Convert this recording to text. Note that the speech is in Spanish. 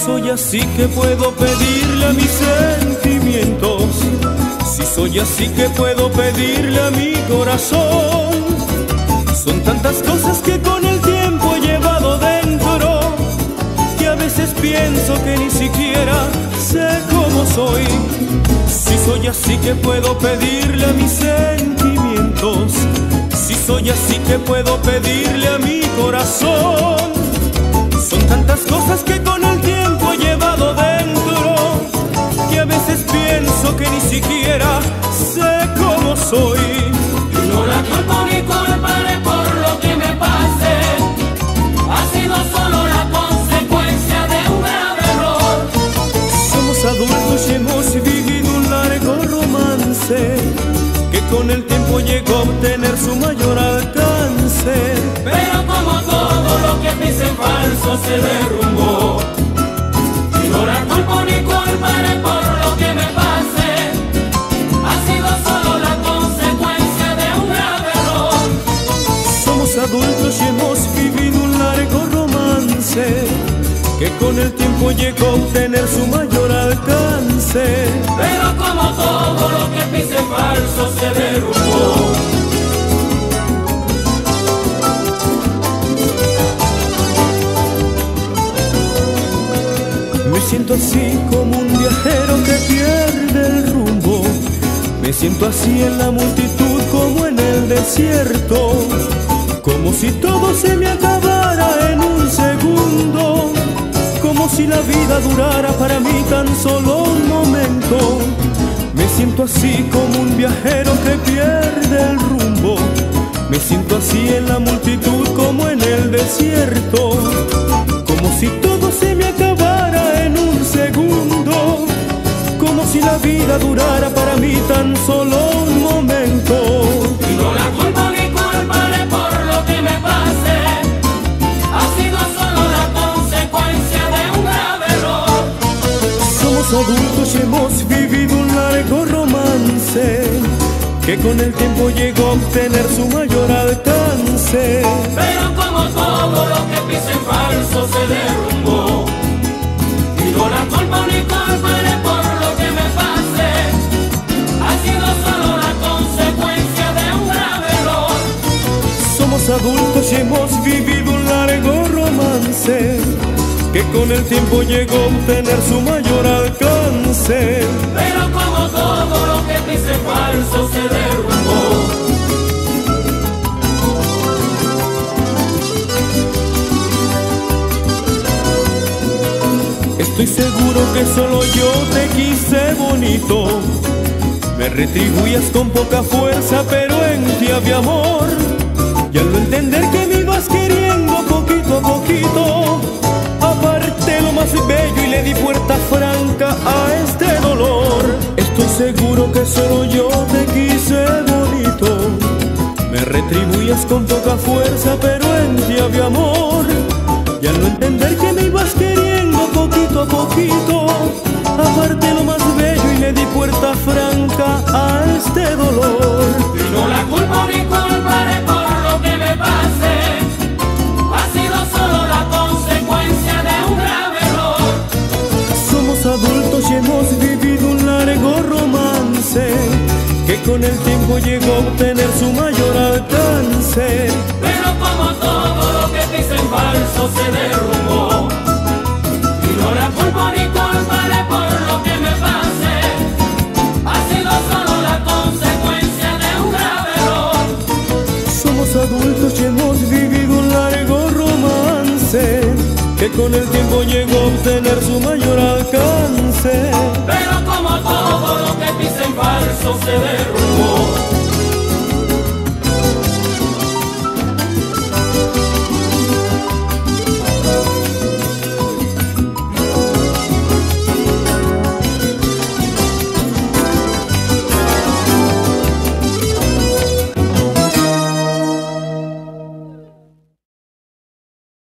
soy así, ¿qué puedo pedirle a mis sentimientos? Si soy así, ¿qué puedo pedirle a mi corazón? Son tantas cosas que con el tiempo he llevado dentro, que a veces pienso que ni siquiera sé cómo soy. Si soy así, ¿qué puedo pedirle a mis sentimientos? Si soy así, ¿qué puedo pedirle a mi corazón? Son tantas cosas que con el tiempo he llevado dentro, que a veces pienso que ni siquiera sé cómo soy. No la culpo ni culparé por lo que me pase, ha sido solo la consecuencia de un grave error. Somos adultos y hemos vivido un largo romance, que con el tiempo llegó a obtener su mayor alcance. Pero como todo lo que pise en falso se derrumbó, y no la culpo ni culparé por lo que me pase, ha sido solo la consecuencia de un grave error. Somos adultos y hemos vivido un largo romance, que con el tiempo llegó a obtener su mayor alcance. Pero como todo lo que pise en falso se derrumbó. Me siento así como un viajero que pierde el rumbo. Me siento así en la multitud como en el desierto, como si todo se me acabara en un segundo, como si la vida durara para mí tan solo un momento. Me siento así como un viajero que pierde el rumbo. Me siento así en la multitud como en el desierto, como si todo se me acabara en un segundo, como si la vida durara para mí tan solo un momento. Y no la culpo ni culparé por lo que me pase, ha sido solo la consecuencia de un grave error. Somos adultos y hemos vivido un largo romance, que con el tiempo llegó a obtener su mayor alcance. Pero como todo lo que pise en falso se derrumbó, y no la culpo ni culparé por lo que me pase, ha sido solo la consecuencia de un grave error. Somos adultos y hemos vivido un largo romance, que con el tiempo llegó a obtener su mayor alcance. Pero como todo lo que pise en falso se derrumbó. Estoy seguro que solo yo te quise bonito. Me retribuías con poca fuerza, pero en ti había amor. Y al no entender que me ibas queriendo poquito a poquito, aparté lo más bello y le di puerta franca a este dolor. Estoy seguro que solo yo te quise bonito. Me retribuías con poca fuerza, pero en ti había amor. Y al no entender que me ibas queriendo poquito a poquito, aparté lo más bello y le di puerta franca a este dolor. Y no la culpo ni culparé por lo que me pase, ha sido solo la consecuencia de un grave error. Somos adultos y hemos vivido un largo romance, que con el tiempo llegó a obtener su mayor alcance. Pero como todo lo que pise en falso se derrumbó, y no la culpo ni culparé por lo que me pase, ha sido solo la consecuencia de un grave error. Somos adultos y hemos vivido un largo romance, que con el tiempo llegó a obtener su mayor alcance. Pero como todo lo que pise en falso se derrumbó.